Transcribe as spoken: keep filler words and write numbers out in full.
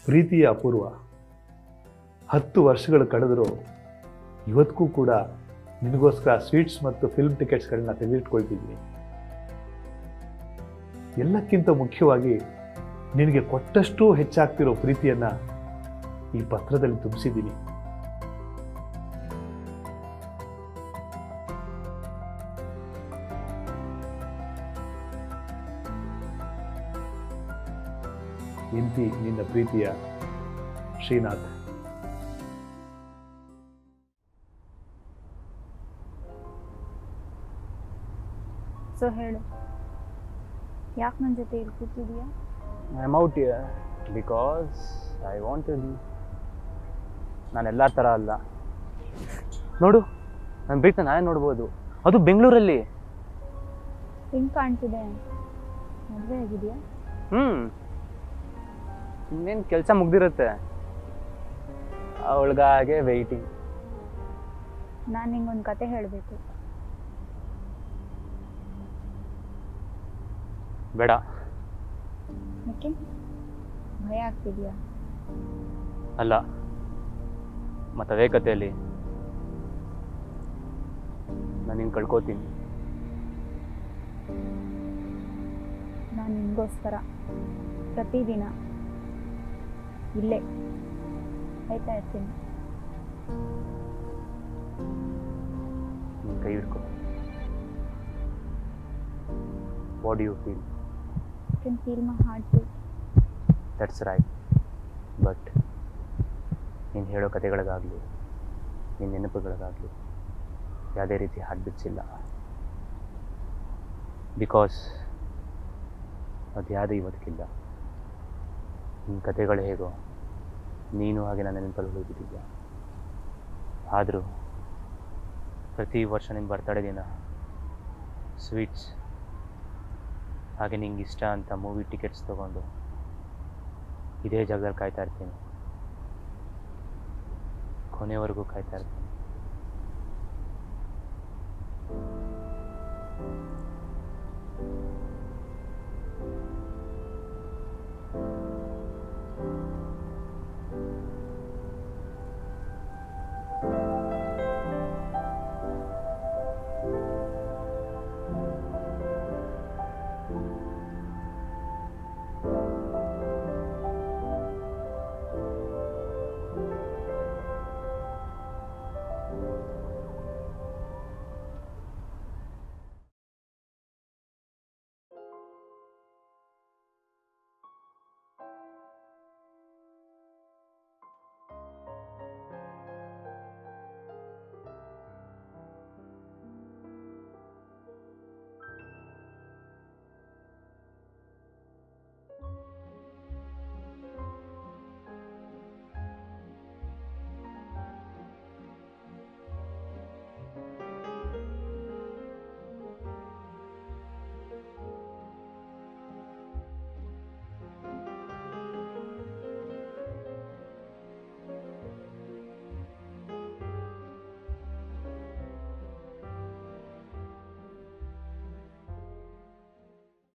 ಪ್ರೀತಿಯ ಅಪೂರ್ವ, ಹತ್ತು ವರ್ಷಗಳು ಕಳೆದರೂ ಇವತ್ತಿಗೂ ಕೂಡ ನಿನಗೋಸ್ಕರ ಸ್ವೀಟ್ಸ್ ಮತ್ತು ಫಿಲ್ಮ್ ಟಿಕೆಟ್ಸ್ಗಳನ್ನ ತೆಗೆದಿಟ್ಕೊಳ್ತಿದ್ದೀನಿ. ಎಲ್ಲಕ್ಕಿಂತ ಮುಖ್ಯವಾಗಿ ನಿನಗೆ ಕೊಟ್ಟಷ್ಟು ಹೆಚ್ಚಾಗ್ತಿರೋ ಪ್ರೀತಿಯನ್ನ ಈ ಪತ್ರದಲ್ಲಿ ತುಂಬಿಸಿದ್ದೀನಿ. ಇಂತಿ ನಿನ್ನ ಪ್ರೀತಿಯ ಶ್ರೀನಾಥ್. ಸೊ ಹೇಳು, ಯಾಕೆ ನನ್ನ ಜೊತೆ ಇಲ್ಲಿ ಕೂತಿದೀಯಾ? I am out here because I wanted you. ನಾನು ಎಲ್ಲರ ಥರ ಅಲ್ಲ. ನೋಡು, ನನ್ನ ಪ್ರೀತಿನ ನಾನೇ ನೋಡ್ಬೋದು, ಅದು ಬೆಂಗಳೂರಲ್ಲಿ. ಹೆಂಗೆ ಕಾಣ್ತಿದೆ? ಮದುವೆ ಆಗಿದೆಯಾ? ಹ್ಞೂ, ಇನ್ನೇನು ಕೆಲಸ ಮುಗ್ದಿರುತ್ತೆ, ಅವಳಿಗಾಗೆ ವೆಯ್ಟಿಂಗ್. ನಾನು ನಿಂಗೊಂದು ಕತೆ ಹೇಳಬೇಕು. ಬೇಡ. ಯಾಕೆ? ಭಯ ಆಗ್ತಿದೆಯಾ? ಅಲ್ಲ, ಮತ್ತು ಅದೇ ಕಥೆಯಲ್ಲಿ ನಾನು ನಿನ್ನ ಕಳ್ಕೋತೀನಿ. ನಾನು ನಿಮಗೋಸ್ಕರ ಪ್ರತಿದಿನ ಇಲ್ಲೇ ಆಯ್ತಾ ಇರ್ತೀನಿ. ನಿನ್ನ ಕೈ ಹಿಡ್ಕೊ. What do you feel? I can feel my heartbeat. That's right. But ನೀನು ಹೇಳೋ ಕಥೆಗಳಿಗಾಗಲಿ ನಿನ್ನ ನೆನಪುಗಳಿಗಾಗಲಿ ಯಾವುದೇ ರೀತಿ ಹಾರ್ಟ್ ಬೀಟ್ಸ್ ಇಲ್ಲ. ಬಿಕಾಸ್ ಅದು ಯಾವುದೇ ಇವತ್ತಿಗಿಲ್ಲ. ನಿನ್ನ ಕಥೆಗಳು ಹೇಗೋ ನೀನು ಹಾಗೆ ನನ್ನ ನೆನಪಲ್ಲಿ ಹೋಗಿದ್ದಿದ್ಯಾ. ಆದರೂ ಪ್ರತಿ ವರ್ಷ ನಿನ್ನ ಬರ್ತಡೇ ದಿನ ಸ್ವೀಟ್ಸ್ ಹಾಗೆ ನಿಂಗೆ ಇಷ್ಟ ಅಂತ ಮೂವಿ ಟಿಕೆಟ್ಸ್ ತೊಗೊಂಡು ಇದೇ ಜಾಗದಲ್ಲಿ ಕಾಯ್ತಾ ಇರ್ತೀನಿ. ಕೊನೆವರೆಗೂ ಕಾಯ್ತಾ ಇರ್ತೀನಿ.